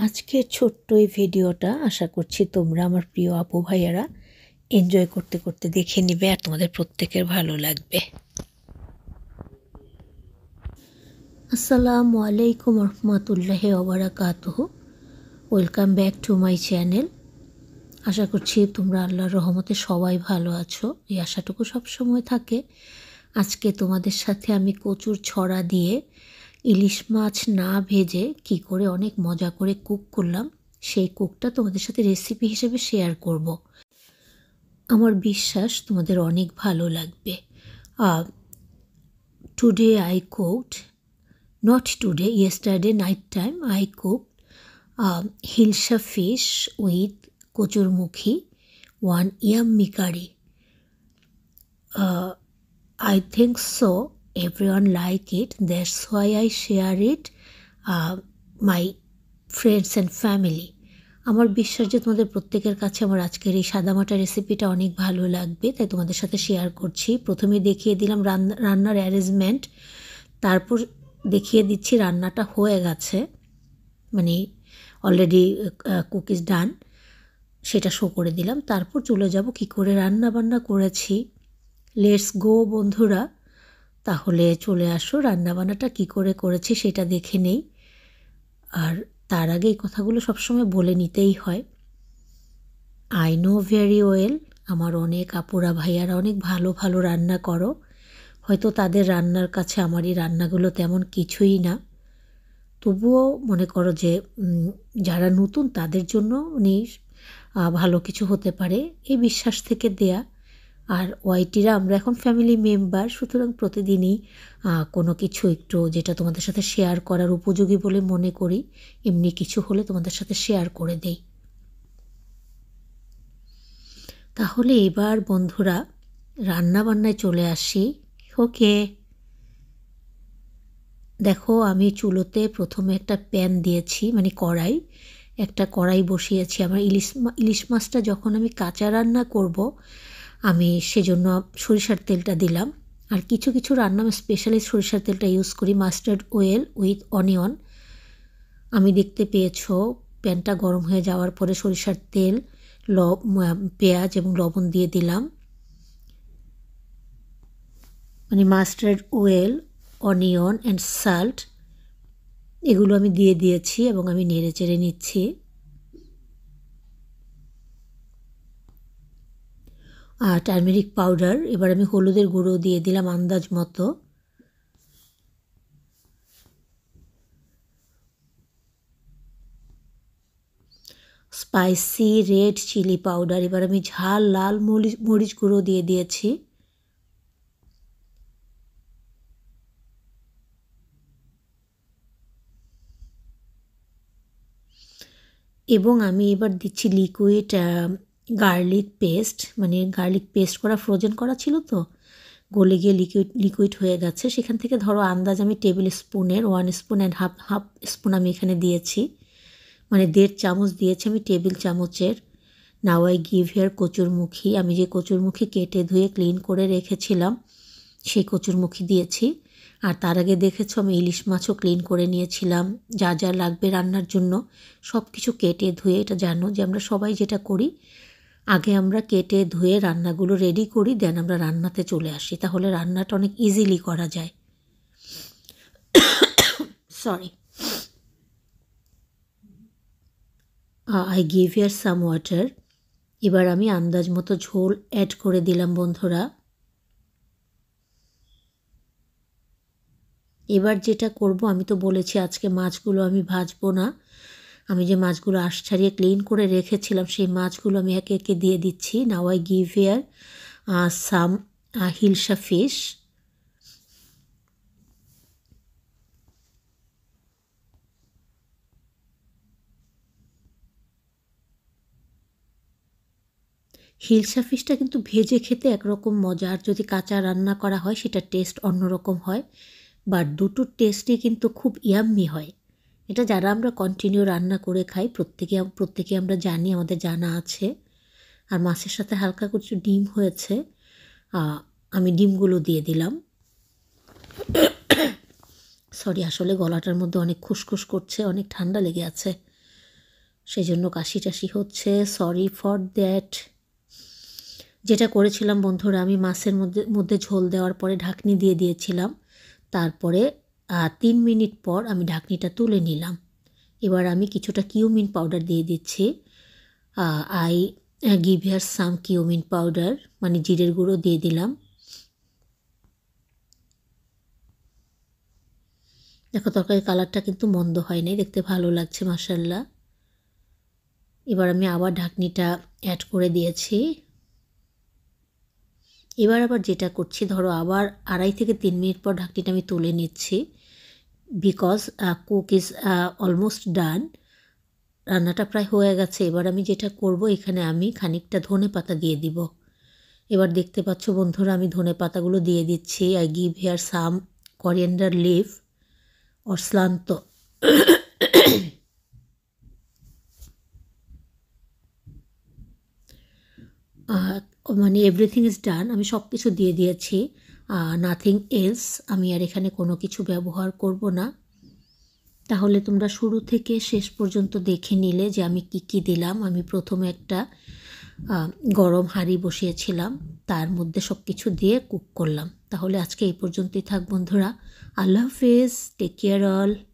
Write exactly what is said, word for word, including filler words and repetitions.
আজকের ছোট্ট এই ভিডিওটা আশা করছি তোমরা আমার প্রিয় আপু ভাইয়ারা এনজয় করতে করতে দেখে নিবে আর তোমাদের প্রত্যেকের ভালো লাগবে। আসসালামু আলাইকুম রহমতুল্লাহি ওয়া বারাকাতুহু। Welcome back to my channel. আশা করছি তোমরা আল্লাহর রহমতে সবাই ভালো আছো, এই আশাটুকু সবসময় থাকে। আজকে তোমাদের সাথে আমি কচুর ছড়া দিয়ে ইলিশ মাছ না ভেজে কি করে অনেক মজা করে কুক করলাম সেই কুকটা তোমাদের সাথে রেসিপি হিসেবে শেয়ার করব। আমার বিশ্বাস তোমাদের অনেক ভালো লাগবে। Today I cooked, not today, yesterday night time I cooked uh, Hilsha fish with kochur mukhi, one yeammy curry. Uh, I think so everyone like it, that's why I share it uh, my friends and family. আমার বিশ্বাস যে তোমাদের প্রত্যেকের কাছে আমার আজকের এই সাদামাটা রেসিপিটা অনেক ভালো লাগবে, তাই তোমাদের সাথে শেয়ার করছি। প্রথমে দেখিয়ে দিলাম রান্না রান্নার অ্যারেঞ্জমেন্ট, তারপর দেখিয়ে দিচ্ছি রান্নাটা হয়ে গেছে, মানে অলরেডি কুক ইজ ডান, সেটা শো করে দিলাম। তারপর চলে যাব কি করে রান্না বান্না করেছি। লেটস গো বন্ধুরা, তাহলে চলে আসো রান্নাবান্নাটা কি করে করেছি সেটা দেখে নেই। আর তার আগে এই কথাগুলো সবসময় বলে নিতেই হয়। আই নো ভেরি ওয়েল, আমার অনেক আপুরা ভাইয়ারা অনেক ভালো ভালো রান্না করো, হয়তো তাদের রান্নার কাছে আমার এই রান্নাগুলো তেমন কিছুই না, তবুও মনে করো যে যারা নতুন তাদের জন্য উনি ভালো কিছু হতে পারে এই বিশ্বাস থেকে দেয়া। আর ওয়াইটিরা আমরা এখন ফ্যামিলি মেম্বার, সুতরাং প্রতিদিনই কোনো কিছু একটু যেটা তোমাদের সাথে শেয়ার করার উপযোগী বলে মনে করি এমনি কিছু হলে তোমাদের সাথে শেয়ার করে দেই। তাহলে এবার বন্ধুরা রান্না বান্নায় চলে আসি। ওকে, দেখো আমি চুলোতে প্রথমে একটা প্যান দিয়েছি, মানে কড়াই, একটা কড়াই বসিয়েছি। আমার ইলিশ ইলিশ মাছটা যখন আমি কাঁচা রান্না করব আমি সেজন্য সরিষার তেলটা দিলাম। আর কিছু কিছু রান্না আমি স্পেশালি সরিষার তেলটা ইউজ করি, মাস্টার্ড অয়েল উইথ অনিয়ন। আমি দেখতে পেয়েছো প্যানটা গরম হয়ে যাওয়ার পরে সরিষার তেল, ল পেঁয়াজ এবং লবণ দিয়ে দিলাম, মানে mustard oil, onion and salt এগুলো আমি দিয়ে দিয়েছি এবং আমি নেড়ে চেড়ে নিচ্ছি। আর টার্মেরিক পাউডার, এবার আমি হলুদের গুঁড়ো দিয়ে দিলাম আন্দাজ মতো। স্পাইসি রেড চিলি পাউডার, এবার আমি ঝাল লাল মরিচ মরিচ গুঁড়ো দিয়ে দিয়েছি। এবং আমি এবার দিচ্ছি লিকুইড গার্লিক পেস্ট, মানে গার্লিক পেস্ট করা ফ্রোজেন করা ছিল তো গলে গিয়ে লিকুইড লিকুইড হয়ে গেছে, সেখান থেকে ধরো আন্দাজ আমি টেবিল স্পুনের one spoon and half half spoon আমি এখানে দিয়েছি, মানে দেড় চামচ দিয়েছি আমি টেবিল চামচের। নাও আই গিভ হিয়ার কচুরমুখী, আমি যে কচুরমুখী কেটে ধুয়ে ক্লিন করে রেখেছিলাম সেই কচুরমুখী দিয়েছি। আর তার আগে দেখেছো আমি ইলিশ মাছও ক্লিন করে নিয়েছিলাম, যা যা লাগবে রান্নার জন্য সব কিছু কেটে ধুয়ে। এটা জানো যে আমরা সবাই যেটা করি, আগে আমরা কেটে ধুয়ে রান্নাগুলো রেডি করি, দেন আমরা রান্নাতে চলে আসি, তাহলে রান্নাটা অনেক ইজিলি করা যায়। Sorry, I give here some water. এবার আমি আন্দাজ মতো ঝোল অ্যাড করে দিলাম বন্ধুরা। এবার যেটা করব, আমি তো বলেছি আজকে মাছগুলো আমি ভাজবো না, আমি যে মাছগুলো আঁশ ছাড়িয়ে ক্লিন করে রেখেছিলাম সেই মাছগুলো আমি একে একে দিয়ে দিচ্ছি। Now I give here some hilsa fish. Hilsa ফিশটা কিন্তু ভেজে খেতে একরকম মজা, আর যদি কাঁচা রান্না করা হয় সেটা টেস্ট অন্যরকম হয়, বাট দুটোর টেস্টই কিন্তু খুব ইয়াম্মি হয়। এটা যারা আমরা কন্টিনিউ রান্না করে খাই প্রত্যেকে প্রত্যেকে আমরা জানি, আমাদের জানা আছে। আর মাছের সাথে হালকা কিছু ডিম হয়েছে, আমি ডিমগুলো দিয়ে দিলাম। সরি, আসলে গলাটার মধ্যে অনেক খুসখুস করছে, অনেক ঠান্ডা লেগে আছে। সেজন্য কাশি টাশি হচ্ছে, সরি ফর দ্যাট। যেটা করেছিলাম বন্ধুরা, আমি মাছের মধ্যে মধ্যে ঝোল দেওয়ার পরে ঢাকনি দিয়ে দিয়েছিলাম, তারপরে তিন মিনিট পর আমি ঢাকনিটা তুলে নিলাম। এবার আমি কিছুটা কিউমিন পাউডার দিয়ে দিচ্ছি। I give here some cumin powder, মানে জিরের গুঁড়ো দিয়ে দিলাম। দেখো তরকারির কালারটা কিন্তু মন্দ হয় নাই, দেখতে ভালো লাগছে মাশাআল্লাহ। এবার আমি আবার ঢাকনিটা অ্যাড করে দিয়েছি। এবার আবার যেটা করছি, ধরো আবার আড়াই থেকে তিন মিনিট পর ঢাকনিটা আমি তুলে নিচ্ছি, because cook is almost done, রান্নাটা প্রায় হয়ে গেছে। এবার আমি যেটা করব, এখানে আমি খানিকটা ধনে পাতা দিয়ে দিব। এবার দেখতে পাচ্ছ বন্ধুরা, আমি ধনে পাতাগুলো দিয়ে দিচ্ছি। I give here some coriander leave or slant. মানে এভরিথিং ইজ ডান, আমি সব কিছু দিয়ে দিয়েছি, নাথিং এলস, আমি আর এখানে কোনো কিছু ব্যবহার করব না। তাহলে তোমরা শুরু থেকে শেষ পর্যন্ত দেখে নিলে যে আমি কি কি দিলাম। আমি প্রথমে একটা গরম হাঁড়ি বসিয়েছিলাম, তার মধ্যে সব কিছু দিয়ে কুক করলাম। তাহলে আজকে এই পর্যন্তই থাক বন্ধুরা। আল্লাহ হাফেজ, টেক কেয়ার অল।